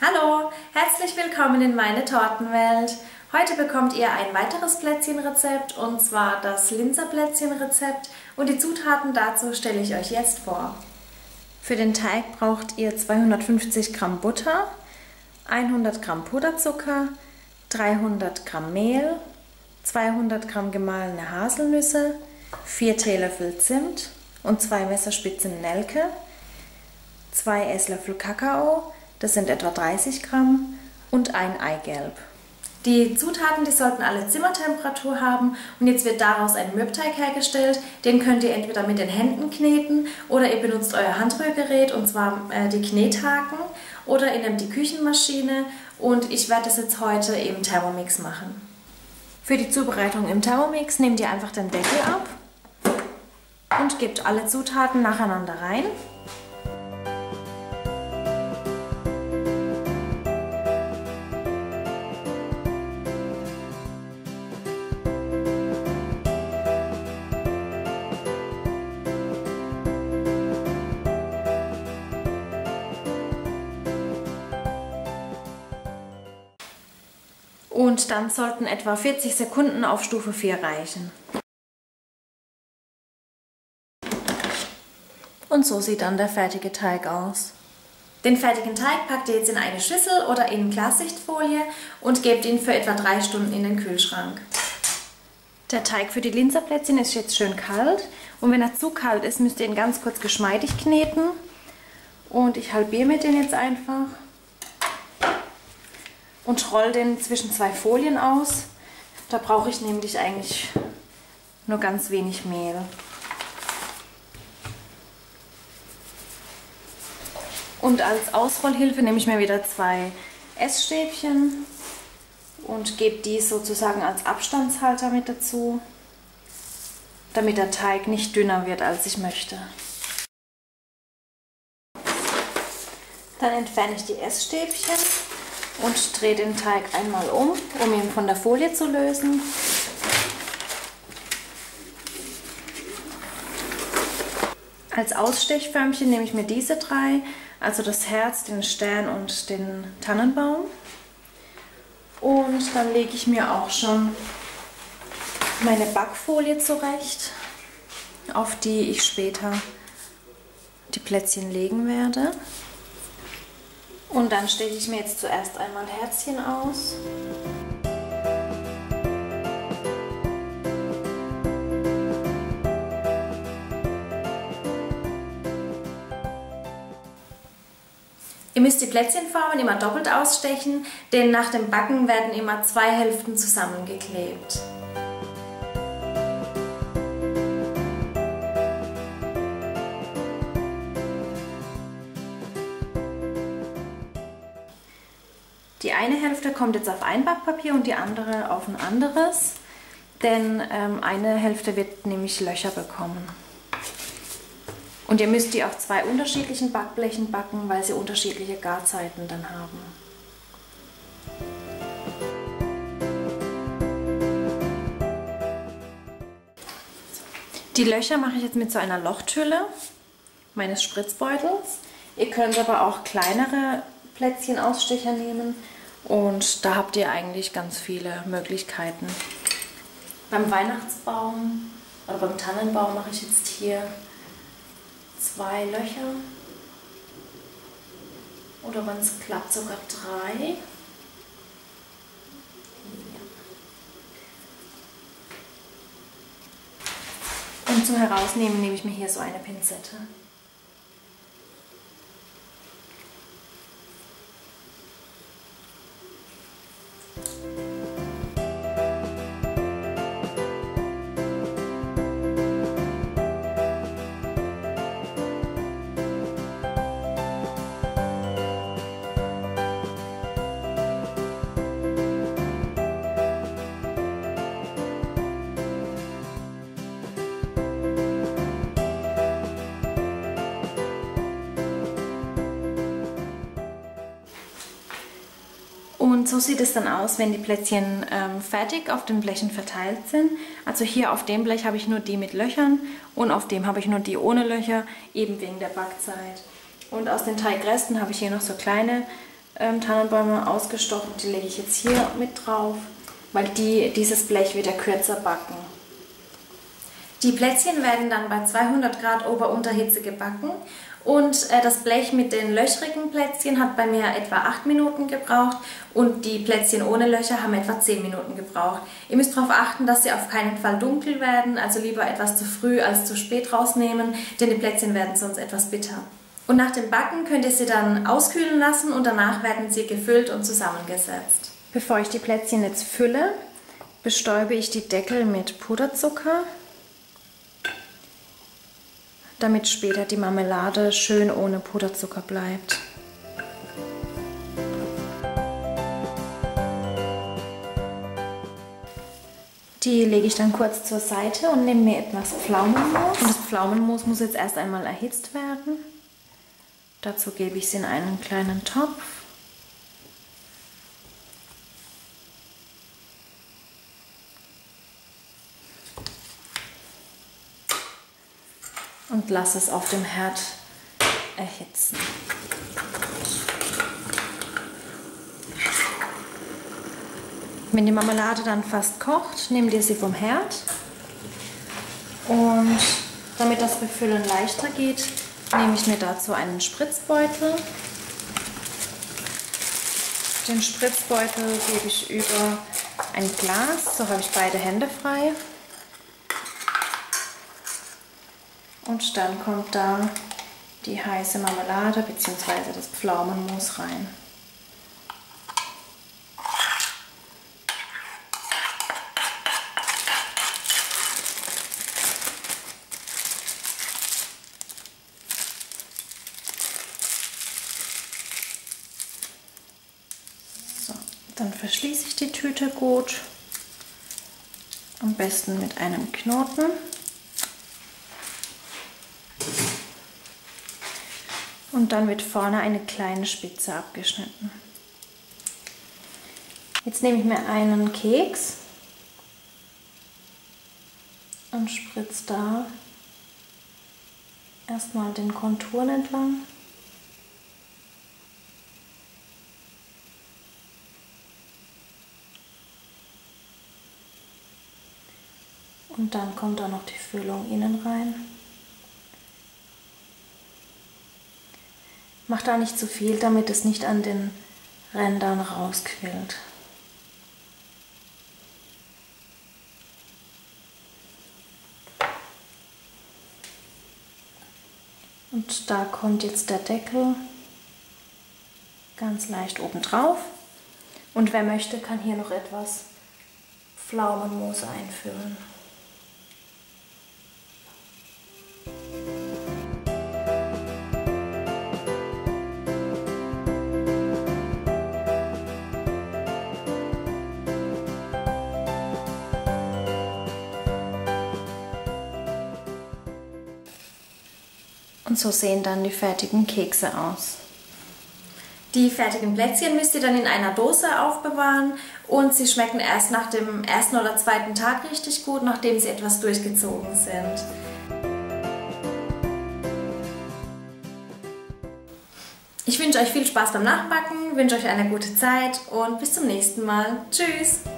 Hallo, herzlich willkommen in meine Tortenwelt. Heute bekommt ihr ein weiteres Plätzchenrezept und zwar das Linzer Plätzchenrezept und die Zutaten dazu stelle ich euch jetzt vor. Für den Teig braucht ihr 250 Gramm Butter, 100 Gramm Puderzucker, 300 Gramm Mehl, 200 Gramm gemahlene Haselnüsse, 4 Teelöffel Zimt und 2 Messerspitzen Nelke, 2 Esslöffel Kakao, das sind etwa 30 Gramm, und ein Eigelb. Die Zutaten, die sollten alle Zimmertemperatur haben und jetzt wird daraus ein Mürbteig hergestellt. Den könnt ihr entweder mit den Händen kneten oder ihr benutzt euer Handrührgerät und zwar die Knethaken oder ihr nehmt die Küchenmaschine und ich werde das jetzt heute im Thermomix machen. Für die Zubereitung im Thermomix nehmt ihr einfach den Deckel ab und gebt alle Zutaten nacheinander rein. Und dann sollten etwa 40 Sekunden auf Stufe 4 reichen. Und so sieht dann der fertige Teig aus. Den fertigen Teig packt ihr jetzt in eine Schüssel oder in Glassichtfolie und gebt ihn für etwa 3 Stunden in den Kühlschrank. Der Teig für die Linzer Plätzchen ist jetzt schön kalt und wenn er zu kalt ist, müsst ihr ihn ganz kurz geschmeidig kneten. Und ich halbiere mir den jetzt einfach. Und roll den zwischen 2 Folien aus. Da brauche ich nämlich eigentlich nur ganz wenig Mehl. Und als Ausrollhilfe nehme ich mir wieder 2 Essstäbchen und gebe die sozusagen als Abstandshalter mit dazu, damit der Teig nicht dünner wird, als ich möchte. Dann entferne ich die Essstäbchen und drehe den Teig einmal um ihn von der Folie zu lösen. Als Ausstechförmchen nehme ich mir diese 3, also das Herz, den Stern und den Tannenbaum. Und dann lege ich mir auch schon meine Backfolie zurecht, auf die ich später die Plätzchen legen werde. Und dann steche ich mir jetzt zuerst einmal Herzchen aus. Ihr müsst die Plätzchenformen immer doppelt ausstechen, denn nach dem Backen werden immer 2 Hälften zusammengeklebt. Die eine Hälfte kommt jetzt auf ein Backpapier und die andere auf ein anderes, denn eine Hälfte wird nämlich Löcher bekommen. Und ihr müsst die auf 2 unterschiedlichen Backblechen backen, weil sie unterschiedliche Garzeiten dann haben. Die Löcher mache ich jetzt mit so einer Lochtülle meines Spritzbeutels. Ihr könnt aber auch kleinere Plätzchenausstecher nehmen und da habt ihr eigentlich ganz viele Möglichkeiten. Beim Weihnachtsbaum oder beim Tannenbaum mache ich jetzt hier 2 Löcher oder wenn es klappt sogar 3. Und zum Herausnehmen nehme ich mir hier so eine Pinzette. Und so sieht es dann aus, wenn die Plätzchen fertig auf den Blechen verteilt sind. Also hier auf dem Blech habe ich nur die mit Löchern und auf dem habe ich nur die ohne Löcher, eben wegen der Backzeit. Und aus den Teigresten habe ich hier noch so kleine Tannenbäume ausgestochen. Die lege ich jetzt hier mit drauf, weil dieses Blech wird ja kürzer backen. Die Plätzchen werden dann bei 200 Grad Ober-Unterhitze gebacken und das Blech mit den löchrigen Plätzchen hat bei mir etwa 8 Minuten gebraucht und die Plätzchen ohne Löcher haben etwa 10 Minuten gebraucht. Ihr müsst darauf achten, dass sie auf keinen Fall dunkel werden, also lieber etwas zu früh als zu spät rausnehmen, denn die Plätzchen werden sonst etwas bitter. Und nach dem Backen könnt ihr sie dann auskühlen lassen und danach werden sie gefüllt und zusammengesetzt. Bevor ich die Plätzchen jetzt fülle, bestäube ich die Deckel mit Puderzucker, damit später die Marmelade schön ohne Puderzucker bleibt. Die lege ich dann kurz zur Seite und nehme mir etwas Pflaumenmus. Und das Pflaumenmus muss jetzt erst einmal erhitzt werden. Dazu gebe ich es in einen kleinen Topf. Und lasse es auf dem Herd erhitzen. Wenn die Marmelade dann fast kocht, nehmt ihr sie vom Herd. Und damit das Befüllen leichter geht, nehme ich mir dazu einen Spritzbeutel. Den Spritzbeutel gebe ich über ein Glas, so habe ich beide Hände frei. Und dann kommt da die heiße Marmelade bzw. das Pflaumenmus rein. So, dann verschließe ich die Tüte gut, am besten mit einem Knoten. Und dann wird vorne eine kleine Spitze abgeschnitten. Jetzt nehme ich mir einen Keks und spritze da erstmal den Konturen entlang. Und dann kommt da noch die Füllung innen rein. Macht da nicht zu viel, damit es nicht an den Rändern rausquillt. Und da kommt jetzt der Deckel ganz leicht oben drauf. Und wer möchte, kann hier noch etwas Pflaumenmus einfüllen. Und so sehen dann die fertigen Kekse aus. Die fertigen Plätzchen müsst ihr dann in einer Dose aufbewahren und sie schmecken erst nach dem ersten oder zweiten Tag richtig gut, nachdem sie etwas durchgezogen sind. Ich wünsche euch viel Spaß beim Nachbacken, wünsche euch eine gute Zeit und bis zum nächsten Mal. Tschüss!